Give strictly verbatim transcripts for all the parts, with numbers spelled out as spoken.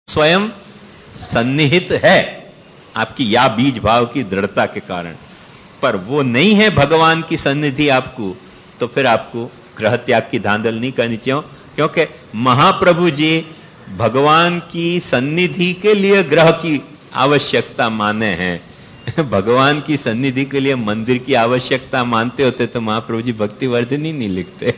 स्वयं सन्निहित है आपकी या बीज भाव की दृढ़ता के कारण, पर वो नहीं है भगवान की सन्निधि आपको, तो फिर आपको ग्रह त्याग की धांधल नहीं करनी चाहिए, क्योंकि महाप्रभु जी भगवान की सन्निधि के लिए ग्रह की आवश्यकता माने हैं। भगवान की सन्निधि के लिए मंदिर की आवश्यकता मानते होते तो महाप्रभु जी भक्ति वर्धिनी नहीं लिखते।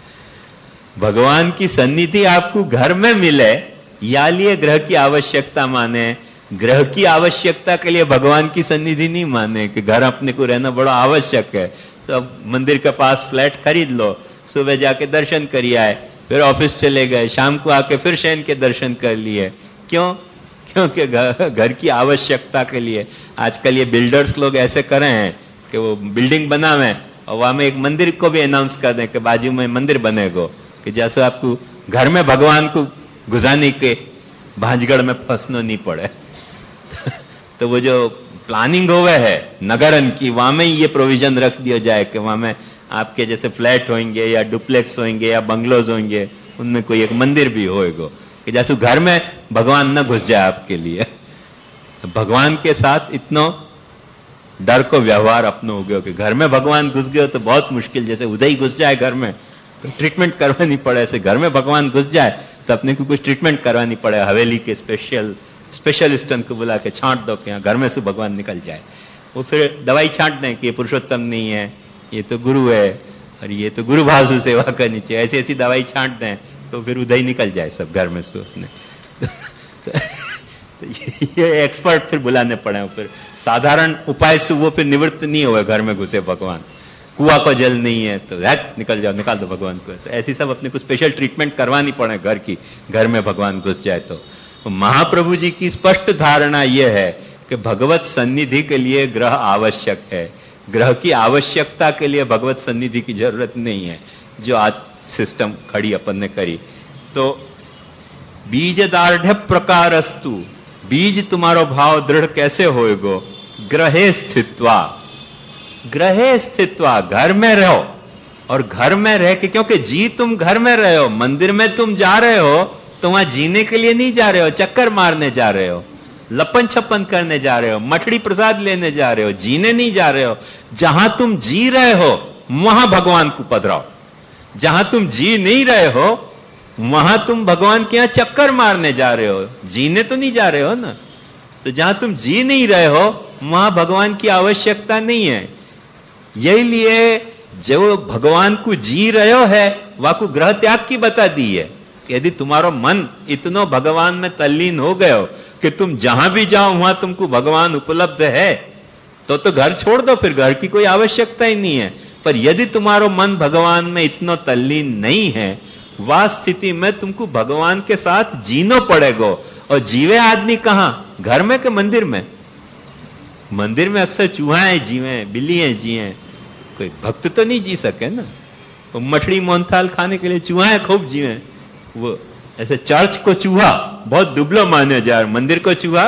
भगवान की सन्निधि आपको घर में मिले या लिए ग्रह की आवश्यकता माने, ग्रह की आवश्यकता के लिए भगवान की सन्निधि नहीं माने कि घर अपने को रहना बड़ा आवश्यक है, तो अब मंदिर के पास फ्लैट खरीद लो, सुबह जाके दर्शन करिए आए, फिर ऑफिस चले गए, शाम को आके फिर शयन के दर्शन कर लिए। क्यों? क्योंकि घर की आवश्यकता के लिए। आजकल ये बिल्डर्स लोग ऐसे कर रहे हैं कि वो बिल्डिंग बनावे और वहां में एक मंदिर को भी अनाउंस कर दें कि बाजू में मंदिर बनेगा, कि जैसे आपको घर में भगवान को गुजारने के भांजगढ़ में फंसना नहीं पड़े। तो वो जो प्लानिंग हुए है नगरन की, वहां में ये प्रोविजन रख दिया जाए कि वहां में आपके जैसे फ्लैट होंगे या डुप्लेक्स होंगे या बंगलोज होंगे, उनमें कोई एक मंदिर भी होएगा कि जैसे घर में भगवान न घुस जाए आपके लिए। भगवान के साथ इतना डर को व्यवहार अपनो हो गया कि घर में भगवान घुस गए तो बहुत मुश्किल, जैसे उदय घुस जाए घर में तो ट्रीटमेंट करवानी पड़े, ऐसे घर में भगवान घुस जाए तो अपने को कुछ ट्रीटमेंट करवानी पड़े, हवेली के स्पेशल स्पेशलिस्टन को बुला के छांट दो कि घर में से भगवान निकल जाए। वो फिर दवाई छांट दें कि ये पुरुषोत्तम नहीं है, ये तो गुरु है और ये तो गुरु भाव से सेवा करनी चाहिए, ऐसी ऐसी दवाई छांट दें तो फिर उदय निकल जाए सब घर में से उसने। तो, तो ये एक्सपर्ट फिर बुलाने पड़े, फिर साधारण उपाय से वो फिर निवृत्त नहीं हुए घर में घुसे भगवान। कुआ को जल नहीं है तो हट निकल जाओ, निकाल दो भगवान को। तो ऐसी सब अपने को स्पेशल ट्रीटमेंट करवानी पड़े घर की, घर में भगवान घुस जाए तो। तो महाप्रभु जी की स्पष्ट धारणा यह है कि भगवत सन्निधि के लिए ग्रह आवश्यक है, ग्रह की आवश्यकता के लिए भगवत सन्निधि की जरूरत नहीं है, जो आज सिस्टम खड़ी अपन ने करी। तो बीज दार्ढ़ प्रकारस्तु, बीज तुम्हारो भाव दृढ़ कैसे होएगो? ग्रहे स्थित्वा, ग्रहे स्थित्वा, घर में रहो। और घर में रह के, क्योंकि जी तुम घर में रहे हो, मंदिर में तुम जा रहे हो तो वहां जीने के लिए नहीं जा रहे हो, चक्कर मारने जा रहे हो, लपन छप्पन करने जा रहे हो, मठड़ी प्रसाद लेने जा रहे हो, जीने नहीं जा रहे हो। जहां तुम जी रहे हो वहां भगवान को पधराओ, जहां तुम जी नहीं रहे हो वहां तुम भगवान के यहां चक्कर मारने जा रहे हो, जीने तो नहीं जा रहे हो ना। तो जहां तुम जी नहीं रहे हो वहां भगवान की आवश्यकता नहीं है। यही लिए जो भगवान को जी रहे हो है वह को ग्रह त्याग की बता दी है। यदि तुम्हारा मन इतना भगवान में तल्लीन हो गए हो कि तुम जहां भी जाओ वहां तुमको भगवान उपलब्ध है, तो तो घर छोड़ दो, फिर घर की कोई आवश्यकता ही नहीं है। पर यदि तुम्हारा मन भगवान में इतना तल्लीन नहीं है, वह स्थिति में तुमको भगवान के साथ जीनो पड़ेगा। और जीवे आदमी कहां? घर में के मंदिर में? मंदिर में अक्सर चूहाएं जीवे, बिल्लियां जिए, कोई भक्त तो नहीं जी सके ना। तो मछली मोहनथाल खाने के लिए चूहाएं खूब जीवे। वो ऐसे चर्च को चूहा बहुत दुबला माने जा, मंदिर को चूहा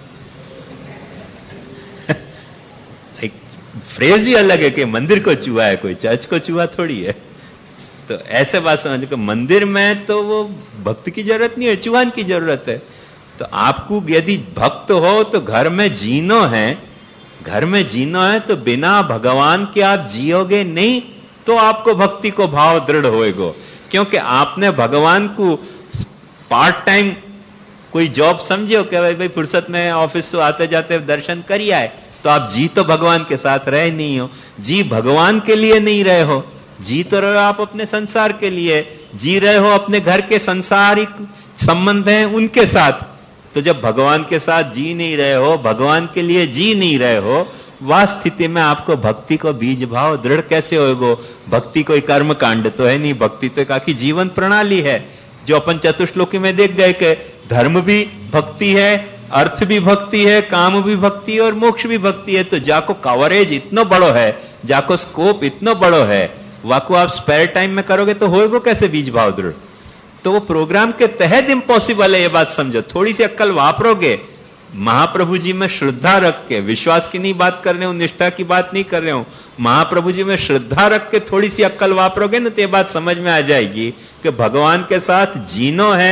एक फ्रेज ही अलग है कि मंदिर को चूहा है, कोई चर्च को चूहा थोड़ी है। तो ऐसे बात समझ कि मंदिर में तो वो भक्त की जरूरत नहीं है, चूहान की जरूरत है। तो आपको यदि भक्त हो तो घर में जीनो है, घर में जीनो है तो बिना भगवान के आप जियोगे नहीं, तो आपको भक्ति को भाव दृढ़ होएगा। क्योंकि आपने भगवान को पार्ट टाइम कोई जॉब समझो कि भाई भाई फुर्सत में ऑफिस से आते जाते दर्शन करिए आए, तो आप जी तो भगवान के साथ रहे नहीं हो, जी भगवान के लिए नहीं रहे हो, जी तो रहे हो आप अपने संसार के लिए, जी रहे हो अपने घर के संसारिक संबंध हैं उनके साथ। तो जब भगवान के साथ जी नहीं रहे हो, भगवान के लिए जी नहीं रहे हो, वह स्थिति में आपको भक्ति को बीज भाव दृढ़ कैसे होएगो? भक्ति कोई कर्म कांड तो है नहीं, भक्ति तो एक आखी जीवन प्रणाली है, जो अपन चतुश्लोकी में देख गए कि धर्म भी भक्ति है, अर्थ भी भक्ति है, काम भी भक्ति है और मोक्ष भी भक्ति है। तो जाको कवरेज इतना बड़ो है, जाको स्कोप इतना बड़ो है, वाको आप स्पेयर टाइम में करोगे तो होएगो कैसे बीज भाव दृढ़? तो वो प्रोग्राम के तहत इम्पॉसिबल है, ये बात समझो। थोड़ी सी अक्कल वापरोगे, महाप्रभु जी में श्रद्धा रख के, विश्वास की नहीं बात कर रहे हूं, निष्ठा की बात नहीं कर रहे हूं, महाप्रभु जी में श्रद्धा रख के थोड़ी सी अक्कल वापरोगे ना, तो ये बात समझ में आ जाएगी कि भगवान के साथ जीनो है,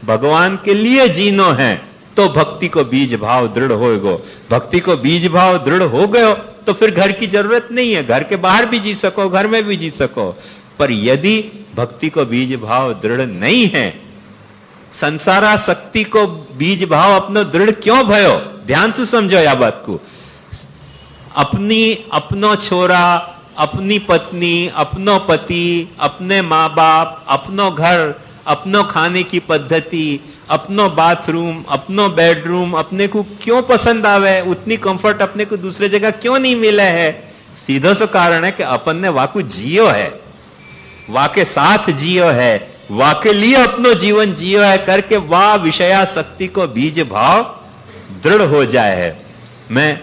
भगवान के लिए जीनो है तो भक्ति को बीज भाव दृढ़ होएगो। भक्ति को बीज भाव दृढ़ हो गयो तो फिर घर की जरूरत नहीं है, घर के बाहर भी जी सको, घर में भी जी सको। पर यदि भक्ति को बीज भाव दृढ़ नहीं है, संसारा शक्ति को बीज भाव अपनो दृढ़ क्यों भयो? ध्यान से समझो या बात को। अपनी अपनो छोरा, अपनी पत्नी, अपनो पति, अपने माँ बाप, अपनो घर, अपनो खाने की पद्धति, अपनो बाथरूम, अपनो बेडरूम अपने को क्यों पसंद आवे? उतनी कंफर्ट अपने को दूसरे जगह क्यों नहीं मिला है? सीधा सा कारण है कि अपन ने वाकु जियो है, वाके साथ जियो है, वाके लिए अपनो जीवन जियो है करके वाह विषयाशक्ति को बीज भाव दृढ़ हो जाए है। मैं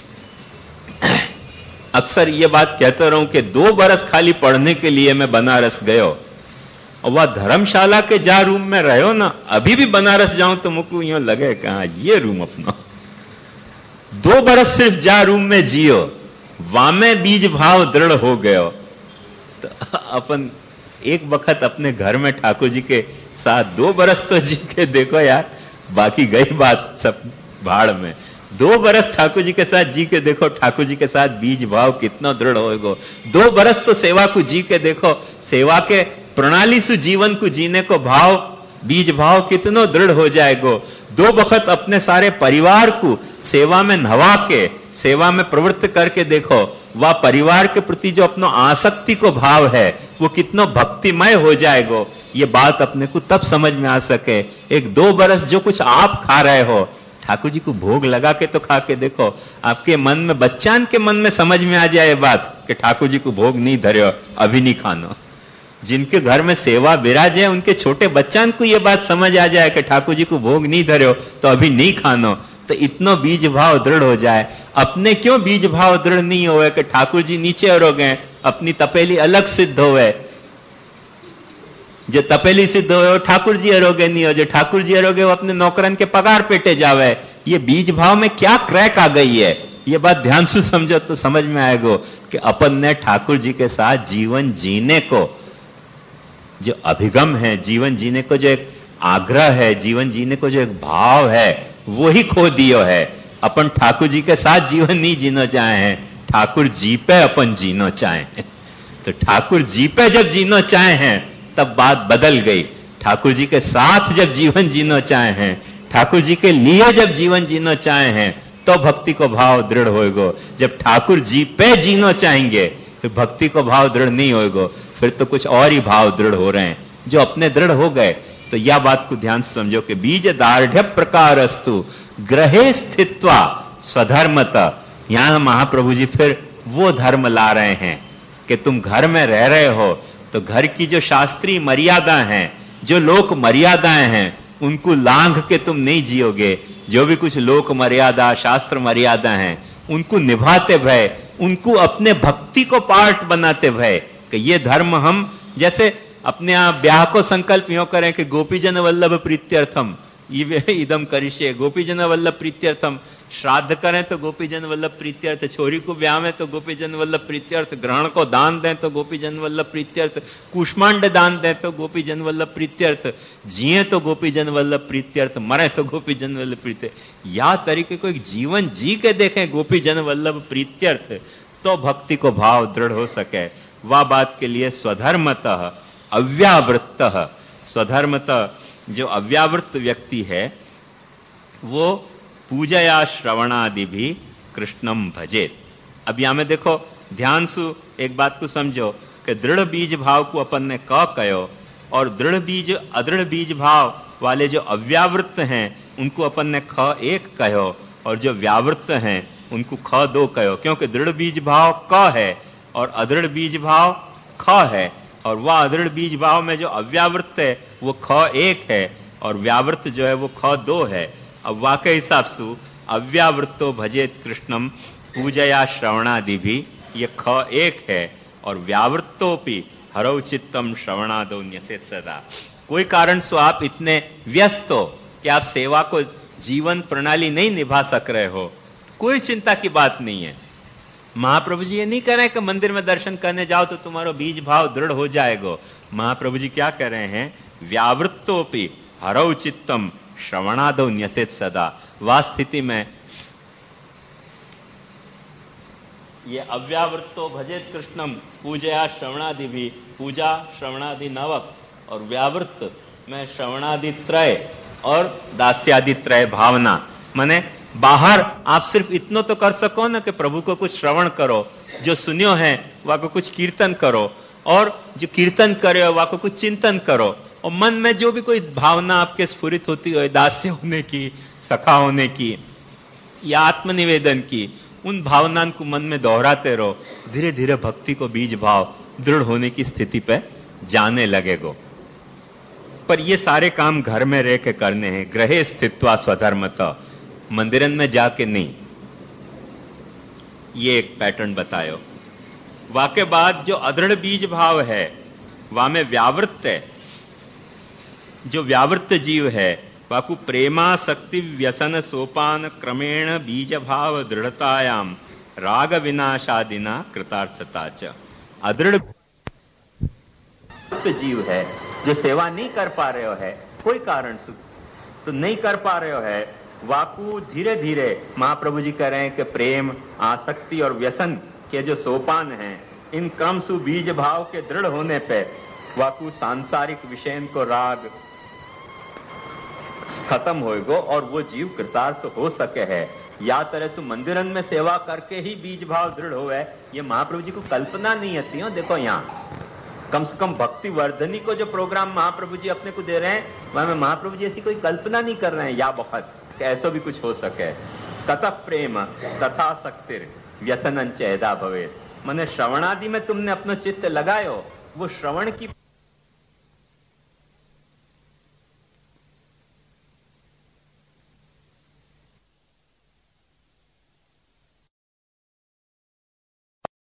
अक्सर ये बात कहता रहूं कि दो बरस खाली पढ़ने के लिए मैं बनारस गयो और वह धर्मशाला के जा रूम में रहो ना, अभी भी बनारस जाऊं तो मुझको यूं लगे कहा ये रूम अपना। दो बरस सिर्फ जा रूम में जियो, वामे बीज भाव दृढ़ हो गयो तो अपन एक वक्त अपने घर में ठाकुर जी के साथ दो बरस तो जी के देखो यार, बाकी गई बात सब भाड़ में। दो बरस ठाकुर जी के साथ जी के देखो, ठाकुर जी के साथ बीज भाव कितना दृढ़ होएगो। दो बरस तो सेवा को जी के देखो, सेवा के प्रणाली से जीवन को जीने को भाव बीज भाव कितना दृढ़ हो जाएगो। दो वक्त अपने सारे परिवार को सेवा में नवा के, सेवा में प्रवृत्त करके देखो, वह परिवार के प्रति जो अपना आसक्ति को भाव है वो कितना भक्तिमय हो जाएगो। ये बात अपने को तब समझ में आ सके। एक दो बरस जो कुछ आप खा रहे हो, ठाकुर जी को भोग लगा के तो खा के देखो, आपके मन में, बच्चान के मन में समझ में आ जाए बात कि ठाकुर जी को भोग नहीं धर्यो, अभी नहीं खानो। जिनके घर में सेवा विराज है उनके छोटे बच्चान को ये बात समझ आ जाए कि ठाकुर जी को भोग नहीं धर्यो तो अभी नहीं खानो, तो इतना बीज भाव दृढ़ हो जाए। अपने क्यों बीज भाव दृढ़ नहीं होए कि ठाकुर जी नीचे अरोगे, अपनी तपेली अलग सिद्ध होवे। जो तपेली सिद्ध हो ठाकुर जी अरोगे नहीं हो, जो ठाकुर जी अरोगे वो अपने नौकरन के पगार पेटे जावे। ये बीज भाव में क्या क्रैक आ गई है, ये बात ध्यान से समझो तो समझ में आएगो कि अपन ने ठाकुर जी के साथ जीवन जीने को जो अभिगम है, जीवन जीने को जो एक आग्रह है, जीवन जीने को जो एक भाव है, वो ही खो दियो है। अपन ठाकुर जी के साथ जीवन नहीं जीना चाहे हैं, ठाकुर जी पे अपन जीना चाहे। तो ठाकुर जी पे जब जीना चाहे हैं तब बात बदल गई। ठाकुर जी के साथ जब जीवन जीना चाहे हैं, ठाकुर जी के लिए जब जीवन जीना चाहे हैं तो भक्ति को भाव दृढ़ होएगो। जब ठाकुर जी पे जीना चाहेंगे फिर भक्ति को भाव दृढ़ नहीं होएगो, फिर तो कुछ और ही भाव दृढ़ हो रहे हैं जो अपने दृढ़ हो गए। तो यह बात को ध्यान से समझो कि बीज दार्ढ़ प्रकार अस्तु ग्रहे स्थित्वा स्वधर्मत। यहां महाप्रभु जी फिर वो धर्म ला रहे हैं कि तुम घर में रह रहे हो तो घर की जो शास्त्रीय मर्यादा हैं, जो लोक मर्यादाएं हैं, उनको लांघ के तुम नहीं जियोगे। जो भी कुछ लोक मर्यादा, शास्त्र मर्यादा हैं, उनको निभाते भय, उनको अपने भक्ति को पार्ट बनाते भय कि ये धर्म हम, जैसे अपने आप ब्याह को संकल्प यूं करें कि गोपीजन वल्लभ प्रीत्यर्थम इदम करिष्ये, गोपीजन वल्लभ प्रीत्यर्थम। श्राद्ध करें तो गोपीजन वल्लभ प्रीत्यर्थ, छोरी को ब्याह में तो गोपीजन वल्लभ प्रीत्यर्थ, ग्रहण को दान दें तो गोपीजन वल्लभ प्रीत्यर्थ, कुष्मांड दान दें तो गोपीजन वल्लभ प्रीत्यर्थ, जिए तो गोपीजन वल्लभ प्रीत्यर्थ, मरे तो गोपीजन वल्लभ प्रीत्यर्थ। या तरीके को एक जीवन जी के देखें गोपीजन वल्लभ प्रीत्यर्थ, तो भक्ति को भाव दृढ़ हो सके। वह बात के लिए स्वधर्मतः अव्यावृत्तः, स्वधर्मतः जो अव्यावृत्त व्यक्ति है वो पूजया श्रवणादि भी कृष्णम भजेत। अब यहां में देखो ध्यान से एक बात को समझो कि दृढ़ बीज भाव को अपन ने क कहो और दृढ़ बीज अदृढ़ बीज भाव वाले जो अव्यावृत्त हैं उनको अपन ने ख एक कहो और जो व्यावृत्त हैं उनको ख दो कहो, क्योंकि दृढ़ बीज भाव क है और अदृढ़ बीज भाव ख है। और वह अदृढ़ बीज भाव में जो अव्यावृत्त है वो ख एक है और व्यावृत्त जो है वो ख दो है। अब वाकई हिसाब से अव्यावृत्तो भजेत कृष्णम पूजया श्रवणादि भी ये ख एक है और व्यावृत्तोपि हरौ चित्तम श्रवणादो न्यसेत सदा। कोई कारण से आप इतने व्यस्त हो कि आप सेवा को जीवन प्रणाली नहीं निभा सक रहे हो, कोई चिंता की बात नहीं है। महाप्रभु जी ये नहीं कह रहे हैं कि मंदिर में दर्शन करने जाओ तो तुम्हारा बीज भाव दृढ़ हो जाएगा। महाप्रभु जी क्या कह रहे हैं, व्यावृत्तोपि हरौ चित्तम श्रवणादौ न्यसेत सदा। वह स्थिति में ये अव्यावृत्तो भजेत कृष्णम पूजया श्रवणादि भी, पूजा श्रवणादि नवक और व्यावृत्त में श्रवणादि त्रय और दास्यादि त्रय भावना। माने बाहर आप सिर्फ इतना तो कर सको ना कि प्रभु को कुछ श्रवण करो, जो सुनियो है वह को कुछ कीर्तन करो, और जो कीर्तन करे हो वह को कुछ चिंतन करो, और मन में जो भी कोई भावना आपके स्फुरित होती हो, दास्य होने की, सखा होने की या आत्मनिवेदन की, उन भावनाओं को मन में दोहराते रहो। धीरे धीरे भक्ति को बीज भाव दृढ़ होने की स्थिति पे जाने लगेगो। पर ये सारे काम घर में रह के करने हैं, गृहे स्थित्वा स्वधर्मतः, मंदिरन में जाके नहीं। ये एक पैटर्न बतायो। वाके बाद जो अदृढ़ बीज भाव है वह में व्यावृत्त है। जो व्यावृत्त जीव है वाकु प्रेमासक्ति व्यसन सोपान क्रमेण बीज भाव दृढ़तायाम राग विनाशादिना कृतार्थता च। अदृढ़ जीव है जो सेवा नहीं कर पा रहे हो है कोई कारण से तो नहीं कर पा रहे हो है, वाकु धीरे धीरे महाप्रभु जी कह रहे हैं कि प्रेम आसक्ति और व्यसन के जो सोपान हैं, इन क्रम सु बीज भाव के दृढ़ होने पे वाकु सांसारिक विषय को राग खत्म होएगो और वो जीव कृतार्थ हो सके है। या तरह से मंदिरन में सेवा करके ही बीज भाव दृढ़ होए, ये महाप्रभु जी को कल्पना नहीं आती हो। देखो यहाँ कम से कम भक्ति वर्धनी को जो प्रोग्राम महाप्रभु जी अपने को दे रहे हैं, वह में महाप्रभु जी ऐसी कोई कल्पना नहीं कर रहे हैं या बहुत कि ऐसा भी कुछ हो सके। तथा प्रेम तथा शक्तिर व्यसनन चेदा भवे, माने श्रवणादि में तुमने अपना चित्त लगायो, वो श्रवण की